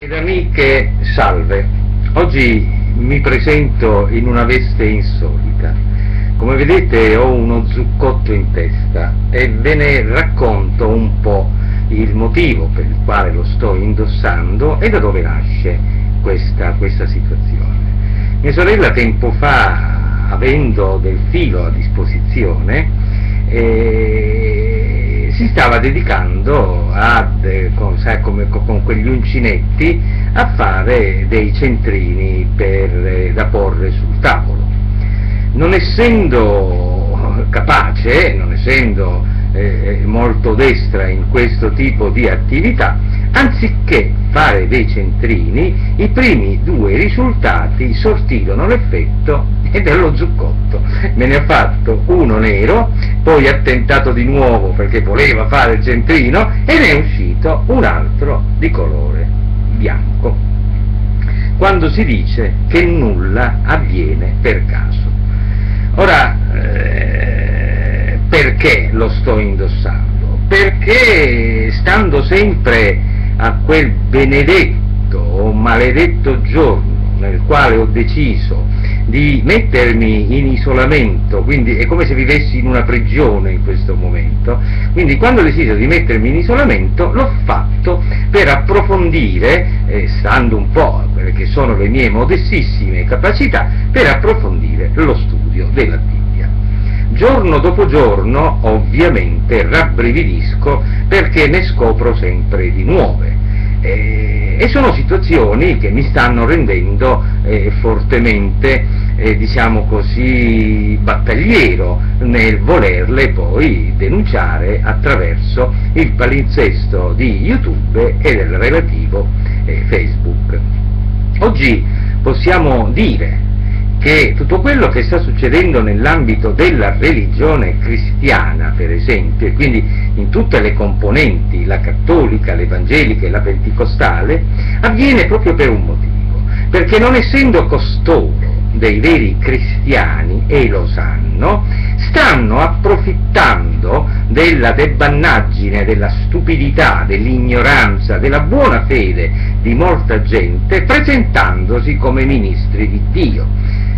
Ed amiche, salve. Oggi mi presento in una veste insolita. Come vedete ho uno zuccotto in testa e ve ne racconto un po' il motivo per il quale lo sto indossando e da dove nasce questa situazione. Mia sorella tempo fa, avendo del filo a disposizione, si stava dedicando con quegli uncinetti a fare dei centrini da porre sul tavolo. Non essendo capace, non essendo molto destra in questo tipo di attività, anziché fare dei centrini, i primi due risultati sortirono l'effetto dello zuccotto. Me ne ha fatto uno nero, poi ha tentato di nuovo perché voleva fare il centrino e ne è uscito un altro di colore bianco. Quando si dice che nulla avviene per caso. Ora, perché lo sto indossando? Perché stando sempre a quel benedetto o maledetto giorno nel quale ho deciso di mettermi in isolamento, quindi è come se vivessi in una prigione in questo momento, quindi quando ho deciso di mettermi in isolamento l'ho fatto per approfondire, stando un po' a quelle che sono le mie modestissime capacità, per approfondire lo studio della Bibbia. Giorno dopo giorno ovviamente rabbrividisco perché ne scopro sempre di nuove. E sono situazioni che mi stanno rendendo fortemente, diciamo così, battagliero nel volerle poi denunciare attraverso il palinsesto di YouTube e del relativo Facebook. Oggi possiamo dire che tutto quello che sta succedendo nell'ambito della religione cristiana, per esempio, e quindi in tutte le componenti, la cattolica, l'evangelica e la pentecostale, avviene proprio per un motivo, perché non essendo costoro dei veri cristiani, e lo sanno, stanno approfittando della debbannaggine, della stupidità, dell'ignoranza, della buona fede di molta gente, presentandosi come ministri di Dio.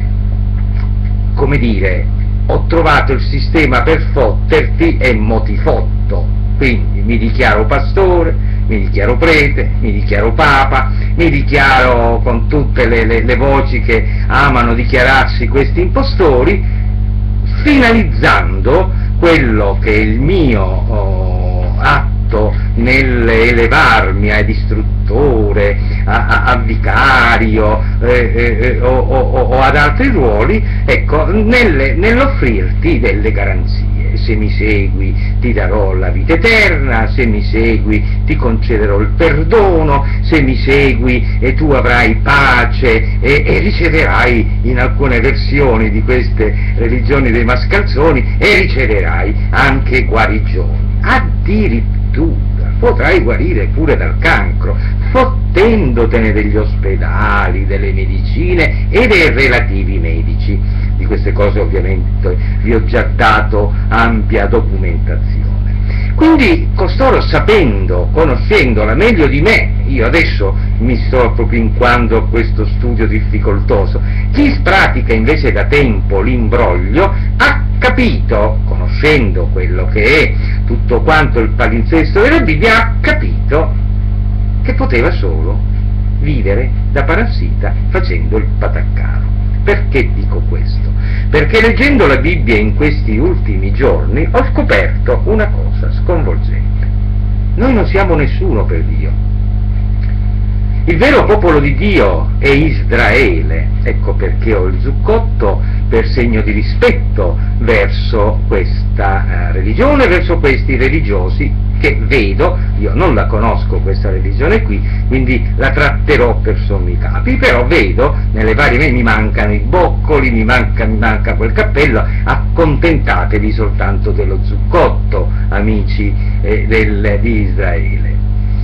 Come dire, ho trovato il sistema per fotterti e mo ti fotto, quindi mi dichiaro pastore, mi dichiaro prete, mi dichiaro papa, mi dichiaro con tutte le voci che amano dichiararsi questi impostori, finalizzando quello che è il mio atto nell'elevarmi a istruttore, a vicario o ad altri ruoli, ecco, nell'offrirti delle garanzie. Se mi segui ti darò la vita eterna, se mi segui ti concederò il perdono, se mi segui e tu avrai pace e riceverai, in alcune versioni di queste religioni dei mascalzoni, e riceverai anche guarigioni. Addirittura potrai guarire pure dal cancro, fottendotene degli ospedali, delle medicine e dei relativi medici. Di queste cose ovviamente vi ho già dato ampia documentazione. Quindi costoro, sapendo, conoscendola meglio di me, io adesso mi sto appropinquando a questo studio difficoltoso, chi pratica invece da tempo l'imbroglio ha capito, conoscendo quello che è tutto quanto il palinsesto della Bibbia, ha capito che poteva solo vivere da parassita facendo il pataccaro. Perché dico questo? Perché leggendo la Bibbia in questi ultimi giorni ho scoperto una cosa sconvolgente. Noi non siamo nessuno per Dio. Il vero popolo di Dio è Israele, ecco perché ho il zuccotto, per segno di rispetto verso questa religione, verso questi religiosi che vedo, io non la conosco questa religione qui, quindi la tratterò per sommi capi, però vedo nelle varie, mi mancano i boccoli, mi manca quel cappello, accontentatevi soltanto dello zuccotto, amici di Israele.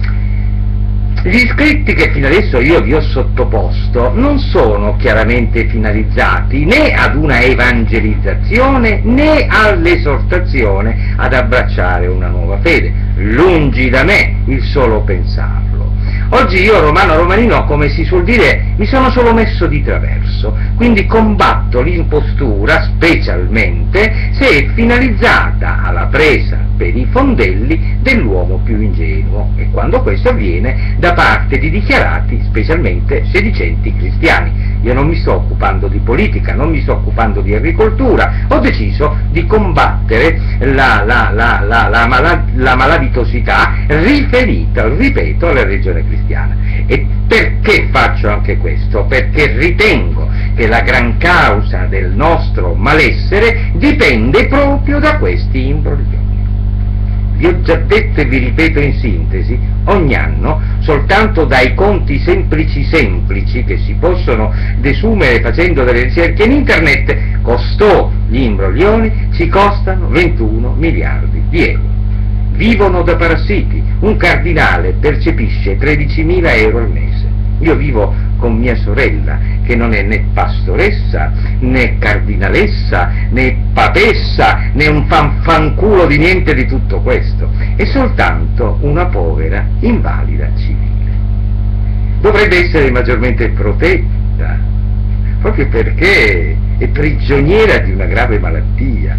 Gli scritti che fino adesso io vi ho sottoposto non sono chiaramente finalizzati né ad una evangelizzazione né all'esortazione ad abbracciare una nuova fede, lungi da me il solo pensarlo. Oggi io, Romano Romanino, come si suol dire, mi sono solo messo di traverso, quindi combatto l'impostura, specialmente se è finalizzata alla presa per i fondelli dell'uomo più ingenuo, e quando questo avviene da parte di dichiarati, specialmente sedicenti cristiani. Io non mi sto occupando di politica, non mi sto occupando di agricoltura, ho deciso di combattere la malavitosità riferita, ripeto, alla religione cristiana. E perché faccio anche questo? Perché ritengo che la gran causa del nostro malessere dipende proprio da questi imbroglioni. Vi ho già detto e vi ripeto in sintesi, ogni anno, soltanto dai conti semplici che si possono desumere facendo delle ricerche in internet, gli imbroglioni ci costano 21 miliardi di euro. Vivono da parassiti, un cardinale percepisce 13.000 euro al mese. Io vivo con mia sorella, che non è né pastoressa, né cardinalessa, né papessa, né un fanculo di niente di tutto questo, è soltanto una povera invalida civile. Dovrebbe essere maggiormente protetta, proprio perché è prigioniera di una grave malattia.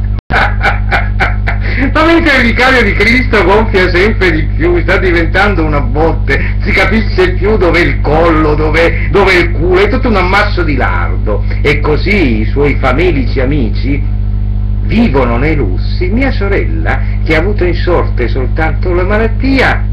Ma mentre il vicario di Cristo gonfia sempre di più, sta diventando una botte, si capisce più dov'è il collo, dov'è il culo, è tutto un ammasso di lardo, e così i suoi famelici amici vivono nei lussi. Mia sorella, che ha avuto in sorte soltanto la malattia,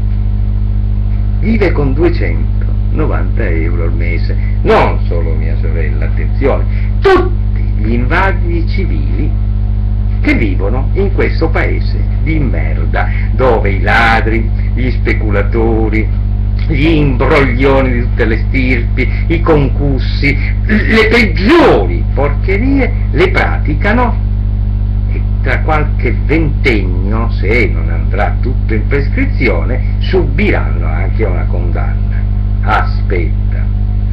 vive con 290 euro al mese. Non solo mia sorella, attenzione, tutti gli invalidi civili che vivono in questo paese di merda, dove i ladri, gli speculatori, gli imbroglioni di tutte le stirpi, i concussi, le peggiori porcherie le praticano, e tra qualche ventennio, se non andrà tutto in prescrizione, subiranno anche una condanna. Aspetta.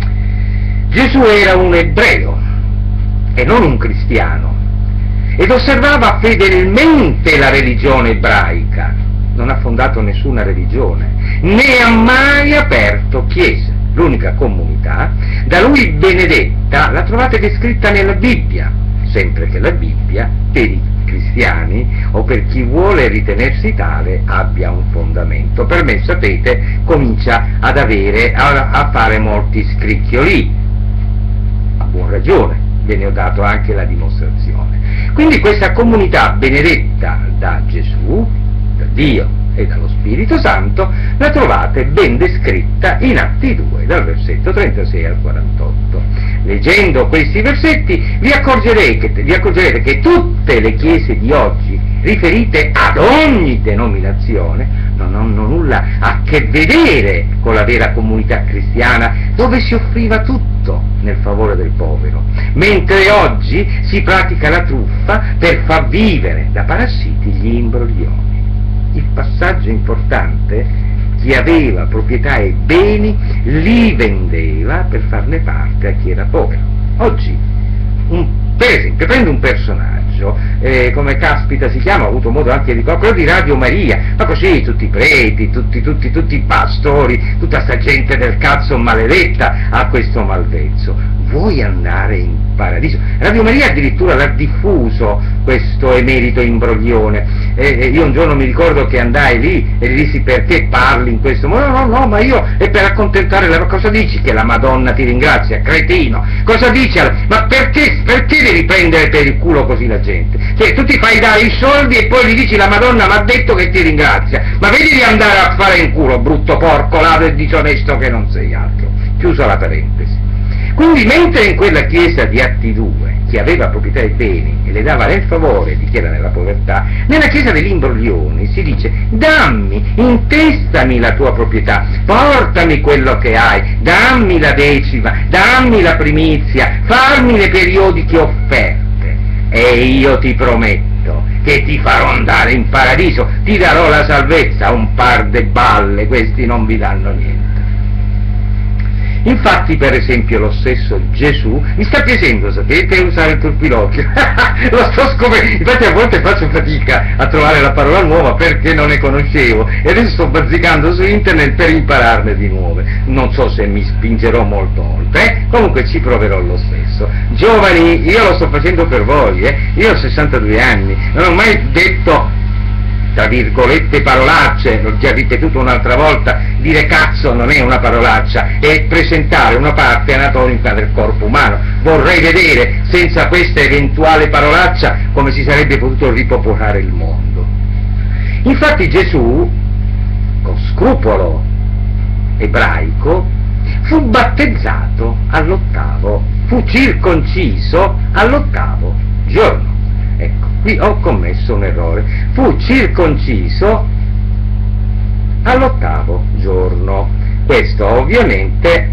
Gesù era un ebreo e non un cristiano, ed osservava fedelmente la religione ebraica. Non ha fondato nessuna religione, né ha mai aperto chiese. L'unica comunità da lui benedetta la trovate descritta nella Bibbia, sempre che la Bibbia, per i cristiani o per chi vuole ritenersi tale, abbia un fondamento. Per me, sapete, comincia ad avere, a fare molti scricchioli. A buon ragione, ve ne ho dato anche la dimostrazione. Quindi questa comunità benedetta da Gesù, da Dio e dallo Spirito Santo, la trovate ben descritta in Atti 2, dal versetto 36 al 48. Leggendo questi versetti vi accorgerete che tutte le chiese di oggi, riferite ad ogni denominazione, non hanno nulla a che vedere con la vera comunità cristiana, dove si offriva tutto nel favore del povero, mentre oggi si pratica la truffa per far vivere da parassiti gli imbroglioni. Il passaggio importante: chi aveva proprietà e beni li vendeva per farne parte a chi era povero. Oggi, per esempio, prendo un personaggio, come caspita si chiama, ho avuto modo anche di quello di Radio Maria, ma così tutti i preti, tutti i pastori, tutta sta gente del cazzo maledetta a questo malvezzo. Vuoi andare in paradiso? Radio Maria addirittura l'ha diffuso questo emerito imbroglione. Io un giorno mi ricordo che andai lì e gli dissi: perché parli in questo modo? No, ma io è per accontentare la... Cosa dici che la Madonna ti ringrazia, cretino? Cosa dici? Ma perché devi prendere per il culo così la gente? Cioè, tu ti fai dare i soldi e poi gli dici: la Madonna mi ha detto che ti ringrazia. Ma vedi di andare a fare in culo, brutto porco, ladro e disonesto che non sei altro. Chiusa la parentesi. Quindi, mentre in quella chiesa di Atti 2 chi aveva proprietà e beni e le dava nel favore di chi era nella povertà, nella chiesa degli imbroglioni si dice: dammi, intestami la tua proprietà, portami quello che hai, dammi la decima, dammi la primizia, farmi le periodiche offerte, e io ti prometto che ti farò andare in paradiso, ti darò la salvezza. Un par de balle, questi non vi danno niente. Infatti, per esempio, lo stesso Gesù, mi sta piacendo, sapete, usare il turpiloquio, lo sto scoprendo, infatti a volte faccio fatica a trovare la parola nuova perché non ne conoscevo, e adesso sto bazzicando su internet per impararne di nuove, non so se mi spingerò molto oltre, comunque ci proverò lo stesso. Giovani, io lo sto facendo per voi, io ho 62 anni, non ho mai detto, tra virgolette, parolacce, l'ho già ripetuto un'altra volta, dire cazzo non è una parolaccia, è presentare una parte anatomica del corpo umano. Vorrei vedere, senza questa eventuale parolaccia, come si sarebbe potuto ripopolare il mondo. Infatti Gesù, con scrupolo ebraico, fu battezzato all'8º, fu circonciso all'8º giorno. Ecco, qui ho commesso un errore, fu circonciso all'8º giorno. Questo ovviamente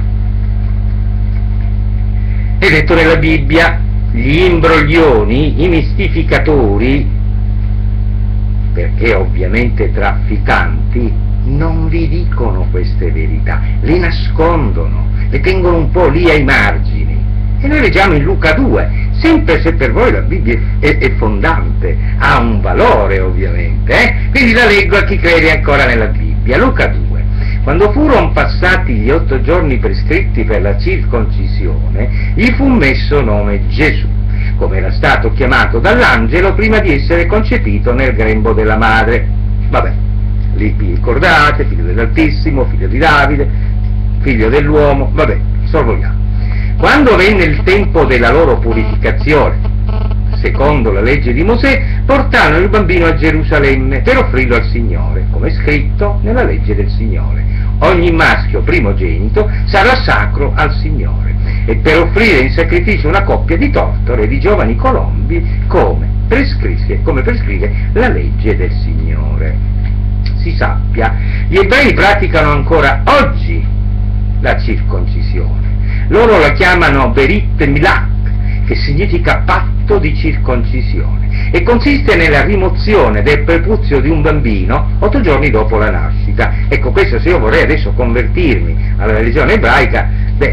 è detto nella Bibbia. Gli imbroglioni, i mistificatori, perché ovviamente trafficanti, non vi dicono queste verità, le nascondono, le tengono un po' lì ai margini. E noi leggiamo in Luca 2, sempre se per voi la Bibbia è fondante, ha un valore ovviamente, quindi la leggo a chi crede ancora nella Bibbia. Luca 2. Quando furono passati gli 8 giorni prescritti per la circoncisione, gli fu messo nome Gesù, come era stato chiamato dall'angelo prima di essere concepito nel grembo della madre. Vabbè, lì vi ricordate, figlio dell'Altissimo, figlio di Davide, figlio dell'uomo, vabbè, sorvoliamo. Quando venne il tempo della loro purificazione, secondo la legge di Mosè, portarono il bambino a Gerusalemme per offrirlo al Signore, come è scritto nella legge del Signore. Ogni maschio primogenito sarà sacro al Signore, e per offrire in sacrificio una coppia di tortore e di giovani colombi, come prescrive la legge del Signore. Si sappia, gli ebrei praticano ancora oggi la circoncisione. Loro la chiamano Berit Milach, che significa patto di circoncisione, e consiste nella rimozione del prepuzio di un bambino 8 giorni dopo la nascita. Ecco, questo, se io vorrei adesso convertirmi alla religione ebraica,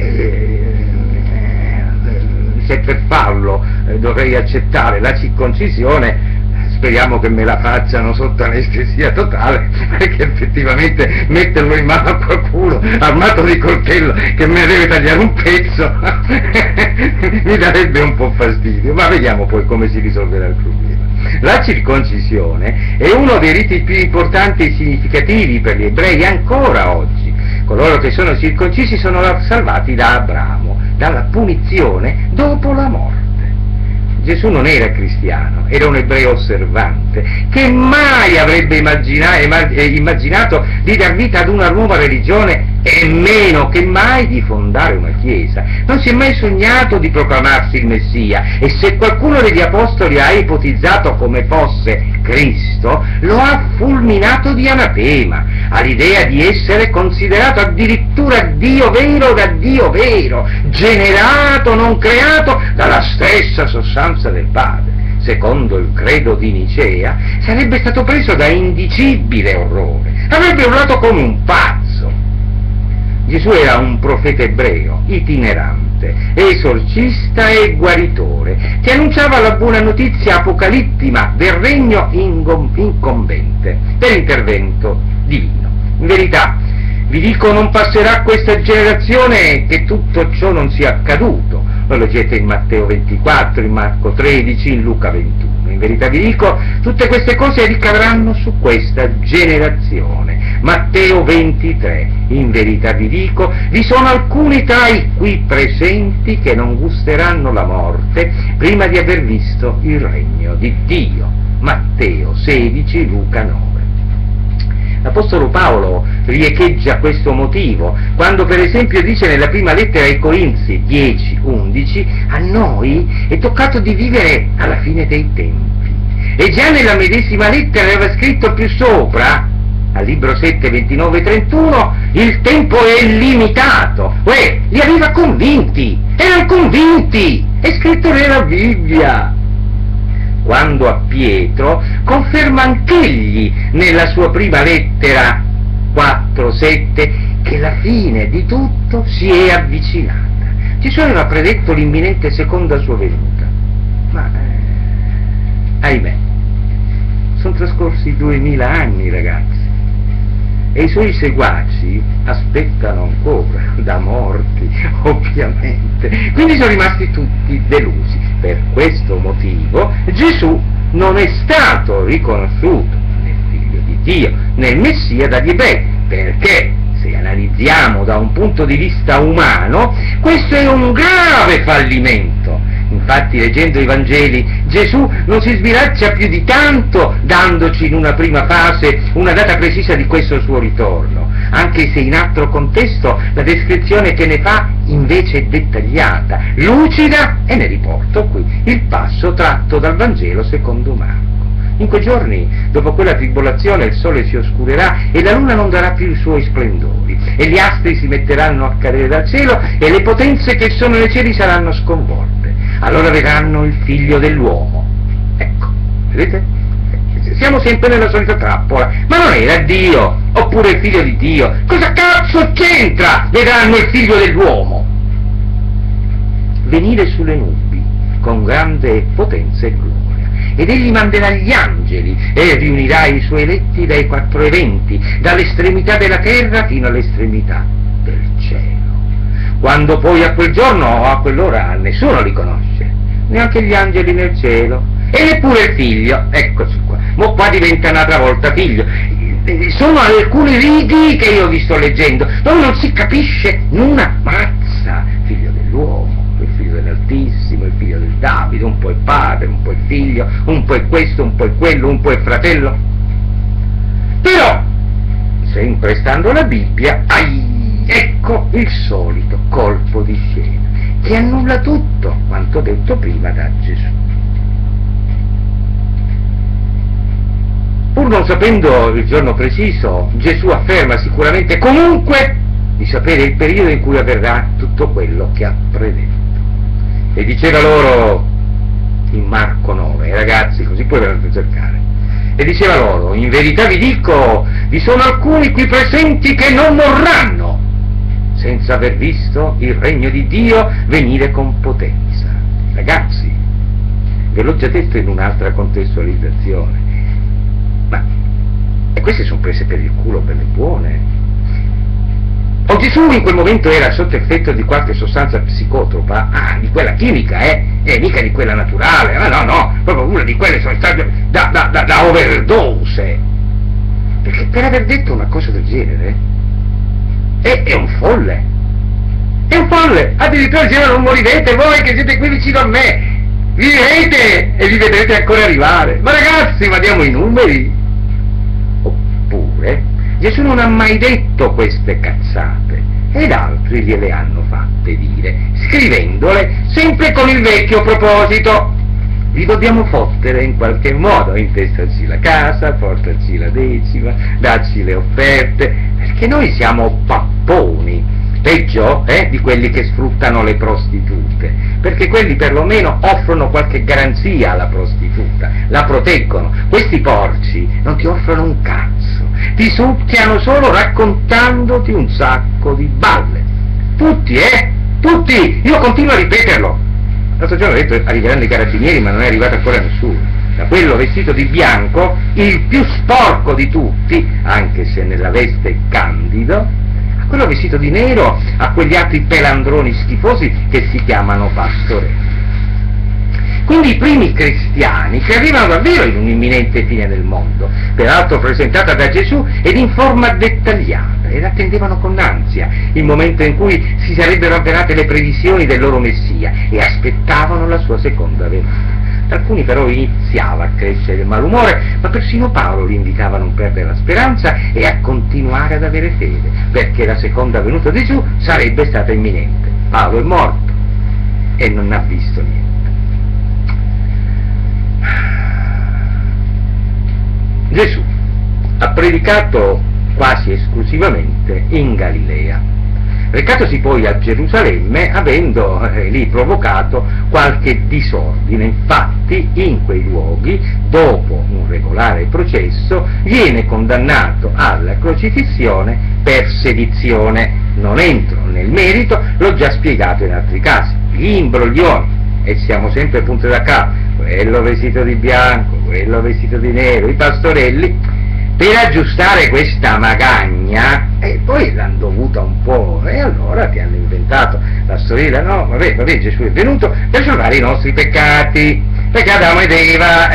se per farlo dovrei accettare la circoncisione. Speriamo che me la facciano sotto anestesia totale, perché effettivamente metterlo in mano a qualcuno armato di coltello che me ne deve tagliare un pezzo mi darebbe un po' fastidio, ma vediamo poi come si risolverà il problema. La circoncisione è uno dei riti più importanti e significativi per gli ebrei ancora oggi. Coloro che sono circoncisi sono salvati da Abramo, dalla punizione dopo la morte. Gesù non era cristiano, era un ebreo osservante, che mai avrebbe immaginato di dar vita ad una nuova religione e meno che mai di fondare una chiesa. Non si è mai sognato di proclamarsi il Messia, e se qualcuno degli apostoli ha ipotizzato come fosse Cristo, lo ha fulminato di anatema all'idea di essere considerato addirittura Dio vero da Dio vero, generato, non creato, dalla stessa sostanza del Padre. Secondo il credo di Nicea, sarebbe stato preso da indicibile orrore, avrebbe urlato come un pazzo. Gesù era un profeta ebreo, itinerante, esorcista e guaritore, che annunciava la buona notizia apocalittica del regno incombente per intervento divino. In verità, vi dico, non passerà questa generazione che tutto ciò non sia accaduto. Lo leggete in Matteo 24, in Marco 13, in Luca 21. In verità vi dico, tutte queste cose ricadranno su questa generazione. Matteo 23, in verità vi dico, vi sono alcuni tra i qui presenti che non gusteranno la morte prima di aver visto il regno di Dio. Matteo 16, Luca 9. L'Apostolo Paolo riecheggia questo motivo, quando per esempio dice nella prima lettera ai Corinzi 10:11, a noi è toccato di vivere alla fine dei tempi. E già nella medesima lettera aveva scritto più sopra, al libro 7, 29-31, il tempo è limitato. Li aveva convinti, erano convinti, è scritto nella Bibbia. Quando a Pietro conferma anch'egli nella sua prima lettera 4:7 che la fine di tutto si è avvicinata. Gesù aveva predetto l'imminente seconda sua venuta, ma ahimè, sono trascorsi 2000 anni, ragazzi, e i suoi seguaci aspettano ancora, da morti, ovviamente. Quindi sono rimasti tutti delusi. Per questo motivo Gesù non è stato riconosciuto nel Figlio di Dio, nel Messia dagli ebrei, perché se analizziamo da un punto di vista umano, questo è un grave fallimento. Infatti, leggendo i Vangeli, Gesù non si sbiraccia più di tanto dandoci in una prima fase una data precisa di questo suo ritorno, anche se in altro contesto la descrizione che ne fa invece è dettagliata, lucida, e ne riporto qui il passo tratto dal Vangelo secondo Marco. In quei giorni, dopo quella tribolazione, il sole si oscurerà e la luna non darà più i suoi splendori, e gli astri si metteranno a cadere dal cielo e le potenze che sono nei cieli saranno sconvolte. Allora vedranno il Figlio dell'uomo. Ecco, vedete? Siamo sempre nella solita trappola. Ma non era Dio, oppure il Figlio di Dio? Cosa cazzo c'entra? Vedranno il Figlio dell'uomo venire sulle nubi con grande potenza e gloria. Ed egli manderà gli angeli e riunirà i suoi eletti dai quattro eventi, dall'estremità della terra fino all'estremità del cielo. Quando poi a quel giorno o a quell'ora nessuno li conosce, neanche gli angeli nel cielo, e neppure il figlio. Eccoci qua, ma qua diventa un'altra volta figlio. Sono alcuni riti che io vi sto leggendo, dove non si capisce una mazza. Figlio dell'uomo, il figlio dell'Altissimo, il figlio del Davide, un po' il padre, un po' il figlio, un po' è questo, un po' è quello, un po' è fratello. Però, sempre stando alla Bibbia, ecco il solito colpo di scena, che annulla tutto quanto detto prima da Gesù. Pur non sapendo il giorno preciso, Gesù afferma sicuramente comunque di sapere il periodo in cui avverrà tutto quello che ha predetto. E diceva loro in Marco 9, ragazzi, così poi ve lo potete cercare, e diceva loro: in verità vi dico, vi sono alcuni qui presenti che non morranno senza aver visto il regno di Dio venire con potenza. Ragazzi, ve l'ho già detto in un'altra contestualizzazione, ma queste sono prese per il culo belle buone. O Gesù in quel momento era sotto effetto di qualche sostanza psicotropa, di quella chimica, mica di quella naturale, ma no, proprio una di quelle sostanze da overdose. Perché per aver detto una cosa del genere, è un folle, addirittura diceva: non morirete voi che siete qui vicino a me, vivrete e vi vedrete ancora arrivare. Ma ragazzi, ma diamo i numeri. Oppure Gesù non ha mai detto queste cazzate, ed altri gliele hanno fatte dire, scrivendole sempre con il vecchio proposito: vi dobbiamo fottere in qualche modo, intestarci la casa, portarci la decima, darci le offerte, perché noi siamo papponi, peggio di quelli che sfruttano le prostitute, perché quelli perlomeno offrono qualche garanzia alla prostituta, la proteggono. Questi porci non ti offrono un cazzo, ti succhiano solo raccontandoti un sacco di balle. Tutti, tutti, io continuo a ripeterlo. L'altro giorno ho detto arriveranno i carabinieri, ma non è arrivato ancora nessuno. Da quello vestito di bianco, il più sporco di tutti, anche se nella veste è candido, a quello vestito di nero, a quegli altri pelandroni schifosi che si chiamano pastorelli. Quindi i primi cristiani che arrivano davvero in un'imminente fine del mondo, peraltro presentata da Gesù ed in forma dettagliata, ed attendevano con ansia il momento in cui si sarebbero avverate le previsioni del loro Messia e aspettavano la sua seconda venuta. Alcuni però iniziava a crescere il malumore, ma persino Paolo li invitava a non perdere la speranza e a continuare ad avere fede, perché la seconda venuta di Gesù sarebbe stata imminente. Paolo è morto e non ha visto niente. Gesù ha predicato quasi esclusivamente in Galilea, recatosi poi a Gerusalemme, avendo lì provocato qualche disordine. Infatti in quei luoghi, dopo un regolare processo, viene condannato alla crocifissione per sedizione. Non entro nel merito, l'ho già spiegato in altri casi. Gli imbroglioni, e siamo sempre punto da capo, quello vestito di bianco, quello vestito di nero, i pastorelli, per aggiustare questa magagna, e poi l'hanno dovuta un po', e allora ti hanno inventato la storia, no, vabbè, Gesù è venuto per salvare i nostri peccati, perché Adamo ed Eva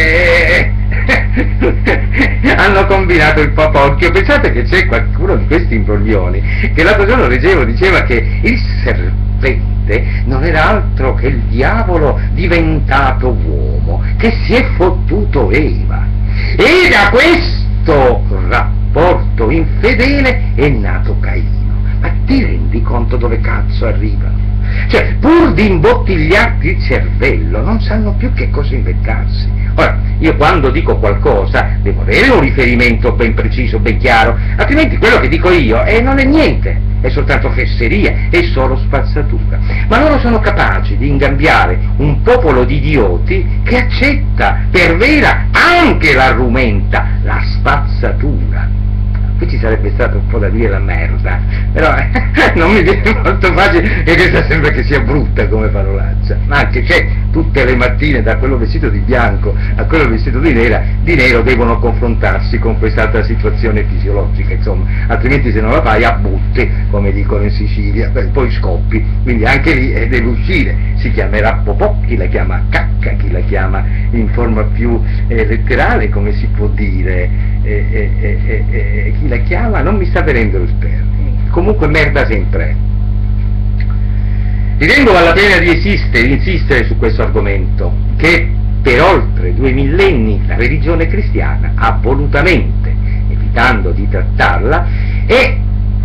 hanno combinato il papocchio. Pensate che c'è qualcuno di questi imbroglioni che l'altro giorno leggevo, diceva che il serpente non era altro che il diavolo diventato uomo, che si è fottuto Eva, e da questo rapporto infedele è nato Caino. Ma ti rendi conto dove cazzo arrivano? Cioè, pur di imbottigliarti il cervello, non sanno più che cosa inventarsi. Ora, io quando dico qualcosa devo avere un riferimento ben preciso, ben chiaro, altrimenti quello che dico io non è niente, è soltanto fesseria, è solo spazzatura. Ma loro sono capaci di ingabbiare un popolo di idioti che accetta per vera anche la rumenta, la spazzatura. Qui ci sarebbe stato un po' da dire la merda, però non mi viene molto facile, e questa sembra che sia brutta come parolaccia, ma anche che tutte le mattine da quello vestito di bianco a quello vestito di nero devono confrontarsi con quest'altra situazione fisiologica, insomma, altrimenti se non la fai abbutti, come dicono in Sicilia, poi scoppi, quindi anche lì deve uscire, si chiamerà popò, chi la chiama cacca, chi la chiama in forma più letterale, come si può dire, chi la chiama non mi sta venendo il termine, comunque merda sempre. Ritengo vale la pena di insistere su questo argomento, che per oltre 2 millenni la religione cristiana ha volutamente, evitando di trattarla, e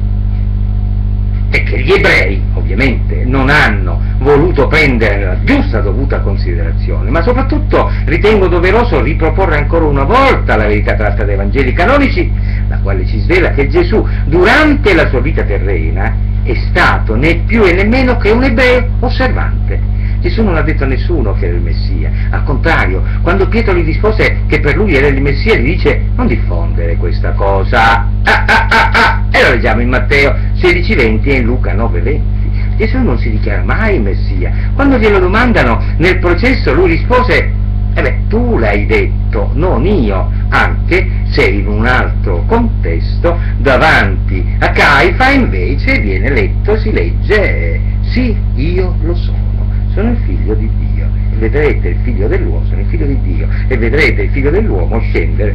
che gli ebrei ovviamente non hanno voluto prendere nella giusta dovuta considerazione, ma soprattutto ritengo doveroso riproporre ancora una volta la verità tratta dai Vangeli canonici, la quale ci svela che Gesù durante la sua vita terrena è stato né più e nemmeno che un ebreo osservante. Gesù non ha detto a nessuno che era il Messia, al contrario, quando Pietro gli rispose che per lui era il Messia, gli dice: non diffondere questa cosa, e lo leggiamo in Matteo 16,20 e in Luca 9,20. Gesù non si dichiara mai Messia. Quando glielo domandano nel processo, lui rispose: tu l'hai detto, non io, anche se in un altro contesto davanti a Caifa invece viene letto, si legge: sì, io lo sono il figlio di Dio, e vedrete il figlio dell'uomo, sono il figlio di Dio, e vedrete il figlio dell'uomo scendere.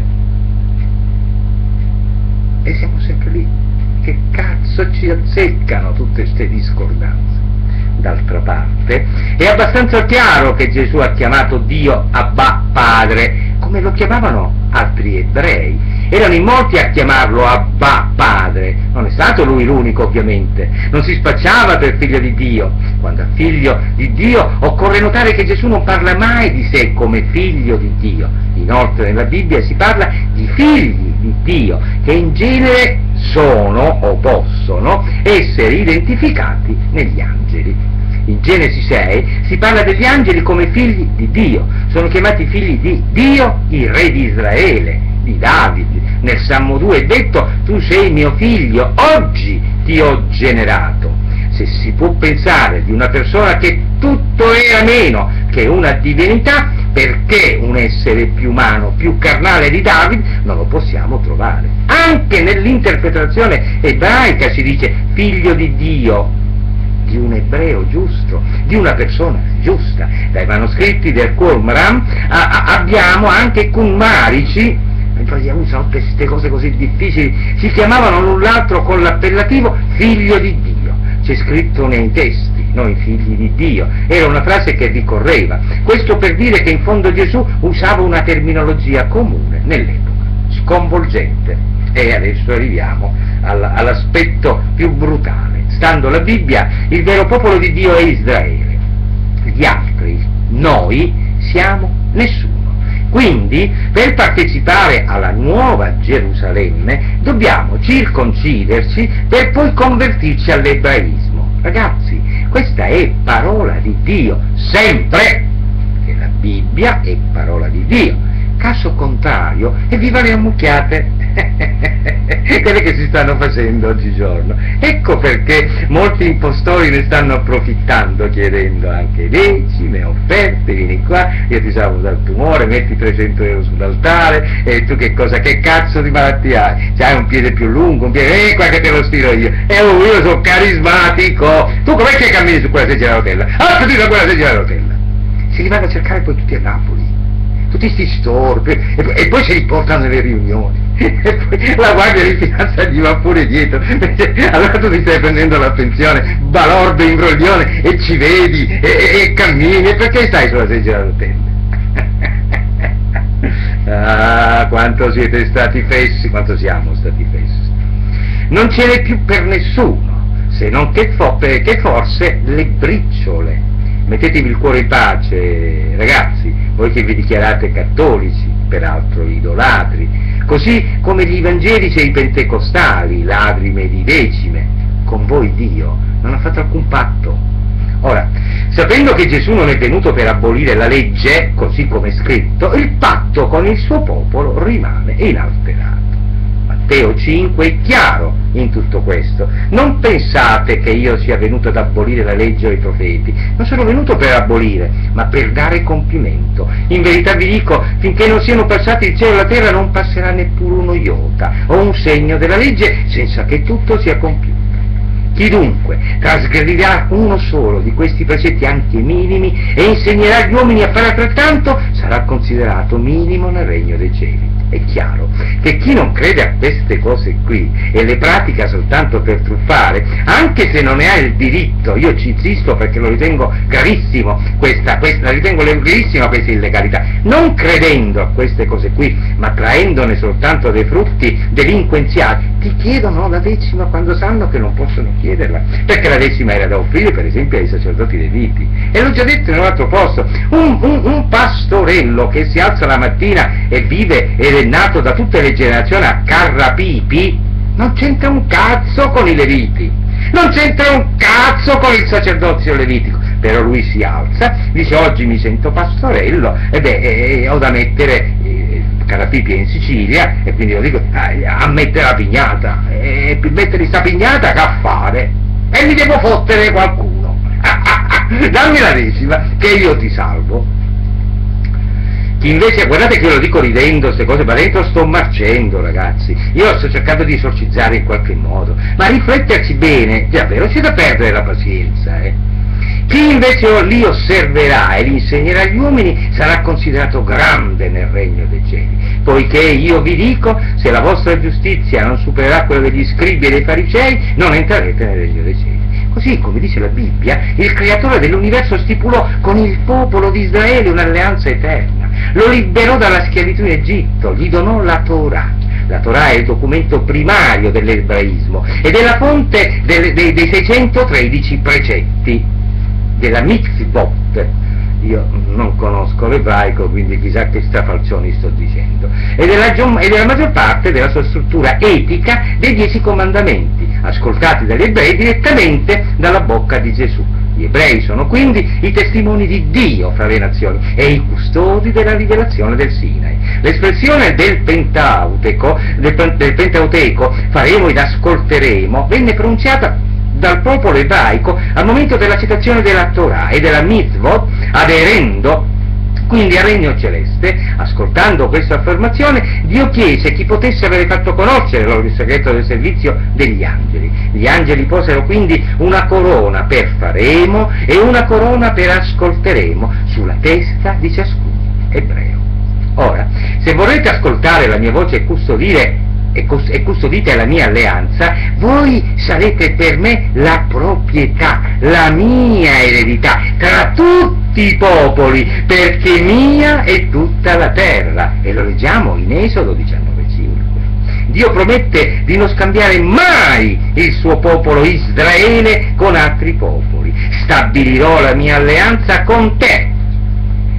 E siamo sempre lì. Che cazzo ci azzeccano tutte queste discordanze? D'altra parte, è abbastanza chiaro che Gesù ha chiamato Dio Abba Padre, come lo chiamavano altri ebrei. Erano in molti a chiamarlo Abba Padre, non è stato lui l'unico ovviamente, non si spacciava per figlio di Dio. Quando è figlio di Dio occorre notare che Gesù non parla mai di sé come figlio di Dio. Inoltre nella Bibbia si parla di figli di Dio, che in genere sono o possono essere identificati negli angeli. In Genesi 6 si parla degli angeli come figli di Dio, sono chiamati figli di Dio, il re di Israele, di Davide. Nel Salmo 2 è detto: tu sei mio figlio, oggi ti ho generato. Se si può pensare di una persona che tutto era meno che una divinità, perché un essere più umano, più carnale di Davide non lo possiamo trovare. Anche nell'interpretazione ebraica si dice figlio di Dio, di un ebreo giusto, di una persona giusta. Dai manoscritti del Qumran abbiamo anche Qumarici, poi usano queste cose così difficili, si chiamavano null'altro con l'appellativo figlio di Dio. C'è scritto nei testi, noi figli di Dio, era una frase che ricorreva. Questo per dire che in fondo Gesù usava una terminologia comune nell'epoca, sconvolgente. E adesso arriviamo all'aspetto più brutale. Stando alla Bibbia, il vero popolo di Dio è Israele. Gli altri, noi, siamo nessuno. Quindi, per partecipare alla nuova Gerusalemme, dobbiamo circonciderci per poi convertirci all'ebraismo. Ragazzi, questa è parola di Dio, sempre! Che la Bibbia è parola di Dio. Caso contrario, e viva le ammucchiate, quelle che si stanno facendo oggigiorno. Ecco perché molti impostori ne stanno approfittando, chiedendo anche decime, offerte, vieni qua, io ti salvo dal tumore, metti 300 euro sull'altare, e tu che cazzo di malattia hai? C'hai un piede più lungo, un piede, qua che te lo stiro io, io sono carismatico, tu com'è che cammini su quella sedia a rotella? Alzati da quella sedia a rotella! Si li vanno a cercare poi tutti a Napoli, tutti sti storpi, e poi se li portano nelle riunioni, e poi la guardia di finanza gli va pure dietro, allora tu ti stai prendendo la pensione, balordo, imbroglione, e ci vedi, e cammini, e perché stai sulla sedia a rotelle? Ah, quanto siete stati fessi, quanto siamo stati fessi. Non ce n'è più per nessuno, se non che forse le briciole. Mettetevi il cuore in pace, ragazzi, voi che vi dichiarate cattolici, peraltro idolatri, così come gli evangelici e i pentecostali, ladrime di decime. Con voi Dio non ha fatto alcun patto. Ora, sapendo che Gesù non è venuto per abolire la legge, così come è scritto, il patto con il suo popolo rimane inalterato. Matteo 5 è chiaro in tutto questo. Non pensate che io sia venuto ad abolire la legge o i profeti. Non sono venuto per abolire, ma per dare compimento. In verità vi dico, finché non siano passati il cielo e la terra non passerà neppure uno iota o un segno della legge senza che tutto sia compiuto. Chi dunque trasgredirà uno solo di questi precetti anche minimi e insegnerà agli uomini a fare altrettanto sarà considerato minimo nel regno dei cieli. È chiaro che chi non crede a queste cose qui e le pratica soltanto per truffare, anche se non ne ha il diritto, io ci insisto perché lo ritengo gravissimo, la ritengo gravissima questa illegalità, non credendo a queste cose qui, ma traendone soltanto dei frutti delinquenziali, ti chiedono la decima quando sanno che non possono chiederla, perché la decima era da offrire per esempio ai sacerdoti leviti. E l'ho già detto in un altro posto, un pastorello che si alza la mattina e vive ed è nato da tutte le generazioni a Carrapipi, non c'entra un cazzo con i leviti, non c'entra un cazzo con il sacerdozio levitico, però lui si alza, dice oggi mi sento pastorello, e ho da mettere, Carrapipi è in Sicilia, e quindi lo dico, a mettere la pignata, e per mettere sta pignata che a fare? E mi devo fottere qualcuno, dammi la decima che io ti salvo. Chi invece, guardate che io lo dico ridendo queste cose, ma dentro sto marcendo, ragazzi, io sto cercando di esorcizzare in qualche modo, ma rifletterci bene, davvero c'è da perdere la pazienza, Chi invece li osserverà e li insegnerà agli uomini sarà considerato grande nel regno dei cieli, poiché io vi dico, se la vostra giustizia non supererà quella degli scribi e dei farisei, non entrerete nel regno dei cieli. Così, come dice la Bibbia, il creatore dell'universo stipulò con il popolo di Israele un'alleanza eterna, lo liberò dalla schiavitù in Egitto, gli donò la Torah. La Torah è il documento primario dell'ebraismo ed è la fonte dei 613 precetti della mitzvot. Io non conosco l'ebraico, quindi chissà che strafalcioni sto dicendo, e della maggior parte della sua struttura etica dei 10 comandamenti, ascoltati dagli ebrei direttamente dalla bocca di Gesù. Gli ebrei sono quindi i testimoni di Dio fra le nazioni e i custodi della rivelazione del Sinai. L'espressione del Pentateuco, faremo ed ascolteremo, venne pronunciata dal popolo ebraico al momento della citazione della Torah e della mitzvot, aderendo quindi al regno celeste. Ascoltando questa affermazione, Dio chiese chi potesse avere fatto conoscere loro il segreto del servizio degli angeli. Gli angeli posero quindi una corona per faremo e una corona per ascolteremo sulla testa di ciascun ebreo. Ora, se vorrete ascoltare la mia voce e custodite la mia alleanza, voi sarete per me la proprietà, la mia eredità tra tutti i popoli, perché mia è tutta la terra. E lo leggiamo in Esodo 19:5. Dio promette di non scambiare mai il suo popolo Israele con altri popoli. Stabilirò la mia alleanza con te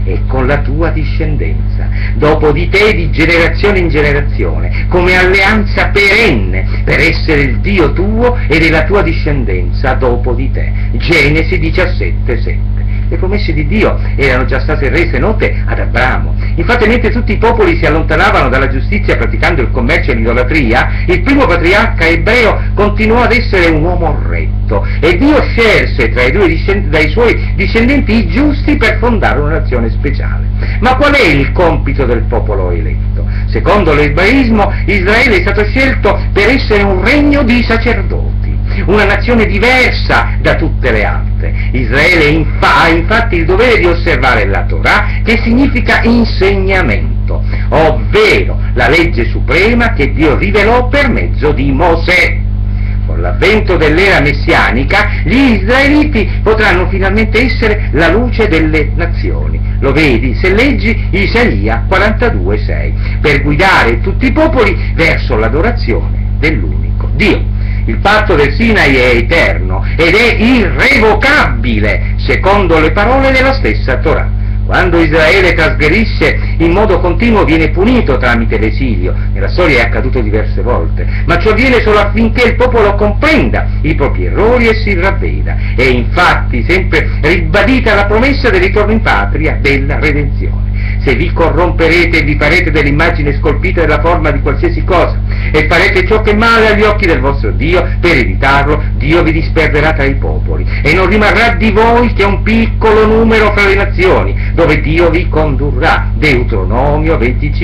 e con la tua discendenza, dopo di te di generazione in generazione, come alleanza perenne, per essere il Dio tuo e della tua discendenza dopo di te. Genesi 17:7. Le promesse di Dio erano già state rese note ad Abramo. Infatti, mentre tutti i popoli si allontanavano dalla giustizia praticando il commercio e l'idolatria, il primo patriarca ebreo continuò ad essere un uomo retto, e Dio scelse dai suoi discendenti i giusti per fondare una nazione speciale. Ma qual è il compito del popolo eletto? Secondo l'ebraismo, Israele è stato scelto per essere un regno di sacerdoti, una nazione diversa da tutte le altre. Israele ha infatti il dovere di osservare la Torah, che significa insegnamento, ovvero la legge suprema che Dio rivelò per mezzo di Mosè. Con l'avvento dell'era messianica, gli israeliti potranno finalmente essere la luce delle nazioni. Lo vedi se leggi Isaia 42:6, per guidare tutti i popoli verso l'adorazione dell'unico Dio. Il patto del Sinai è eterno ed è irrevocabile, secondo le parole della stessa Torah. Quando Israele trasgredisce in modo continuo viene punito tramite l'esilio. Nella storia è accaduto diverse volte, ma ciò avviene solo affinché il popolo comprenda i propri errori e si ravveda. È infatti sempre ribadita la promessa del ritorno in patria della redenzione. Se vi corromperete e vi farete dell'immagine scolpita della forma di qualsiasi cosa, e farete ciò che è male agli occhi del vostro Dio, per evitarlo, Dio vi disperderà tra i popoli, e non rimarrà di voi che un piccolo numero fra le nazioni, dove Dio vi condurrà. Deuteronomio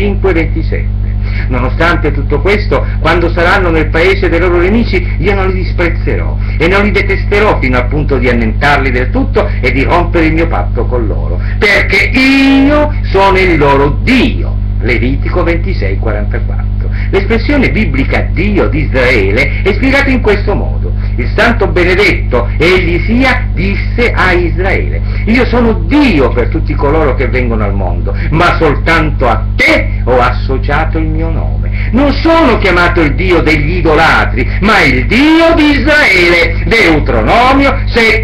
25:27. Nonostante tutto questo, quando saranno nel paese dei loro nemici, io non li disprezzerò e non li detesterò fino al punto di annientarli del tutto e di rompere il mio patto con loro, perché io sono il loro Dio. Levitico 26:44. L'espressione biblica Dio di Israele è spiegata in questo modo. Il santo benedetto egli sia disse a Israele: io sono Dio per tutti coloro che vengono al mondo, ma soltanto a te ho associato il mio nome. Non sono chiamato il Dio degli idolatri, ma il Dio di Israele. Deuteronomio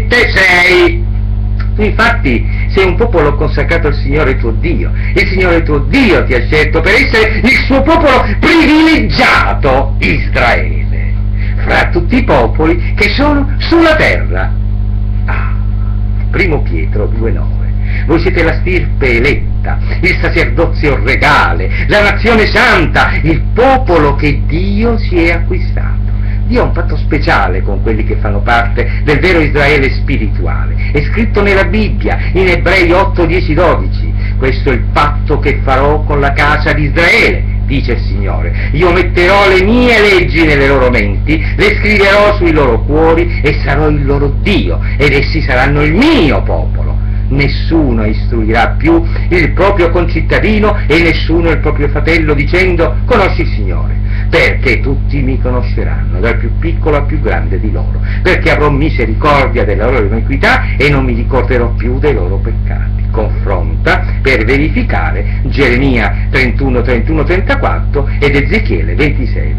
7:6. Tu infatti sei un popolo consacrato al Signore tuo Dio. Il Signore tuo Dio ti ha scelto per essere il suo popolo privilegiato, Israele, fra tutti i popoli che sono sulla terra. Primo Pietro 2:9. Voi siete la stirpe eletta, il sacerdozio regale, la nazione santa, il popolo che Dio si è acquistato. Dio ha un patto speciale con quelli che fanno parte del vero Israele spirituale. È scritto nella Bibbia, in Ebrei 8, 10, 12. Questo è il patto che farò con la casa di Israele, dice il Signore. Io metterò le mie leggi nelle loro menti, le scriverò sui loro cuori e sarò il loro Dio, ed essi saranno il mio popolo. Nessuno istruirà più il proprio concittadino e nessuno il proprio fratello dicendo: conosci il Signore, perché tutti mi conosceranno, dal più piccolo al più grande di loro, perché avrò misericordia della loro iniquità e non mi ricorderò più dei loro peccati. Confronta per verificare Geremia 31, 31, 34 ed Ezechiele 26,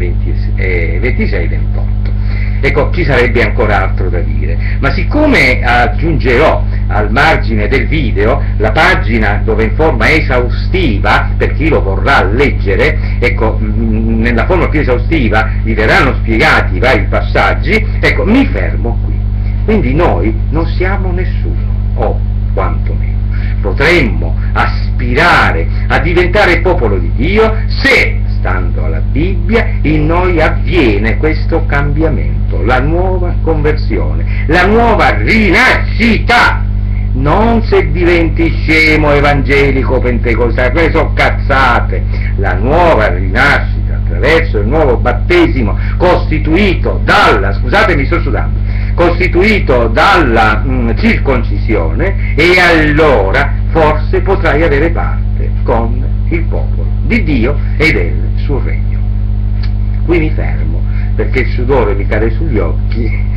28. Ecco, ci sarebbe ancora altro da dire, ma siccome aggiungerò al margine del video la pagina dove in forma esaustiva, per chi lo vorrà leggere, ecco, nella forma più esaustiva vi verranno spiegati i vari passaggi, ecco, mi fermo qui. Quindi noi non siamo nessuno, o quantomeno potremmo aspirare a diventare popolo di Dio se, stando alla Bibbia, in noi avviene questo cambiamento, la nuova conversione, la nuova rinascita. Non se diventi scemo, evangelico, pentecostale, quelle sono cazzate. La nuova rinascita attraverso il nuovo battesimo costituito dalla, scusatemi sto sudando, costituito dalla circoncisione, e allora forse potrai avere parte con il popolo di Dio e del suo regno. Qui mi fermo perché il sudore mi cade sugli occhi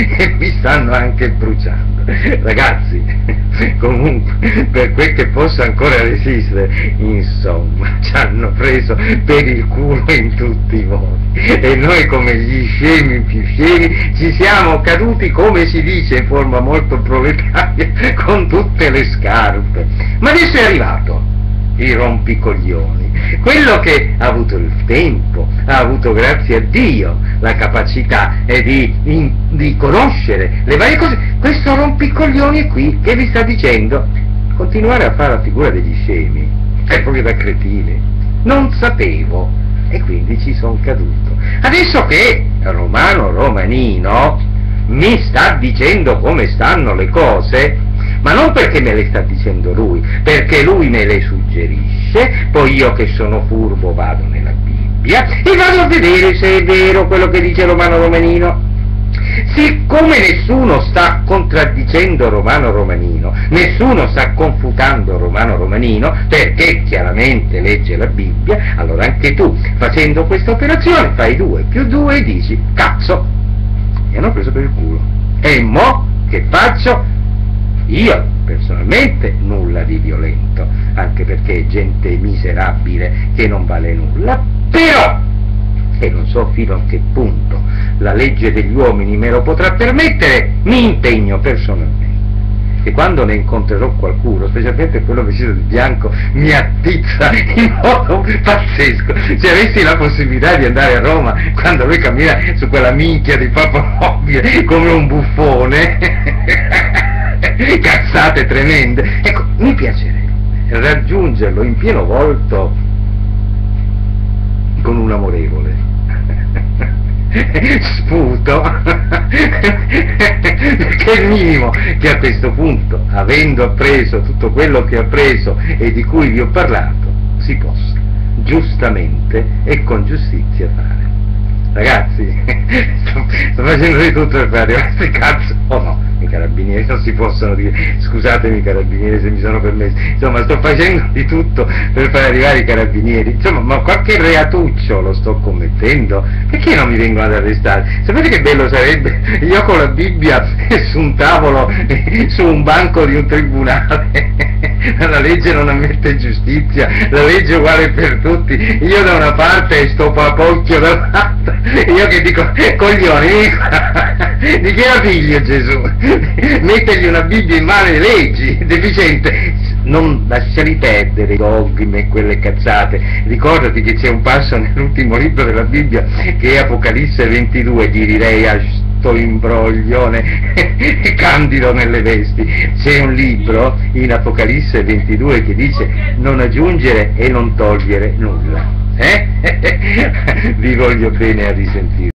e mi stanno anche bruciando. Ragazzi, comunque, per quel che possa ancora resistere, insomma, ci hanno preso per il culo in tutti i modi, e noi come gli scemi più scemi ci siamo caduti, come si dice in forma molto proletaria, con tutte le scarpe. Ma adesso è arrivato il rompicoglioni, quello che ha avuto il tempo, ha avuto, grazie a Dio, la capacità di conoscere le varie cose. Questo rompicoglioni qui che vi sta dicendo: continuare a fare la figura degli scemi è proprio da cretini, non sapevo, e quindi ci sono caduto. Adesso che Romano Romanino mi sta dicendo come stanno le cose, ma non perché me le sta dicendo lui, perché lui me le suggerisce, poi io che sono furbo vado nella Bibbia e vado a vedere se è vero quello che dice Romano Romanino. Siccome nessuno sta contraddicendo Romano Romanino, nessuno sta confutando Romano Romanino, perché chiaramente legge la Bibbia, allora anche tu, facendo questa operazione, fai 2 più 2 e dici: cazzo, mi hanno preso per il culo, e mo che faccio? Io personalmente nulla di violento, anche perché è gente miserabile che non vale nulla, però, e non so fino a che punto la legge degli uomini me lo potrà permettere, mi impegno personalmente, che quando ne incontrerò qualcuno, specialmente quello vestito di bianco, mi attizza in modo pazzesco. Se avessi la possibilità di andare a Roma quando lui cammina su quella minchia di Papamobile come un buffone, cazzate tremende, ecco, mi piacerebbe raggiungerlo in pieno volto con un amorevole sputo, perché il minimo che a questo punto, avendo appreso tutto quello che ho appreso e di cui vi ho parlato, si possa giustamente e con giustizia fare. Ragazzi, sto facendo di tutto per fare questi cazzo, o no, i carabinieri non si possono dire, scusatemi carabinieri se mi sono permesso, insomma sto facendo di tutto per far arrivare i carabinieri, insomma, ma qualche reatuccio lo sto commettendo, perché non mi vengono ad arrestare? Sapete che bello sarebbe io con la Bibbia su un tavolo, su un banco di un tribunale, la legge non ammette giustizia, la legge è uguale per tutti, io da una parte e sto papocchio dall'altra, io che dico: coglioni, di chi era figlio Gesù? Mettergli una Bibbia in mano e leggi, deficiente. Non lasciali perdere i dogmi e quelle cazzate, ricordati che c'è un passo nell'ultimo libro della Bibbia che è Apocalisse 22, gli direi a sto imbroglione candido nelle vesti, c'è un libro in Apocalisse 22 che dice: non aggiungere e non togliere nulla. Vi voglio bene, a risentire.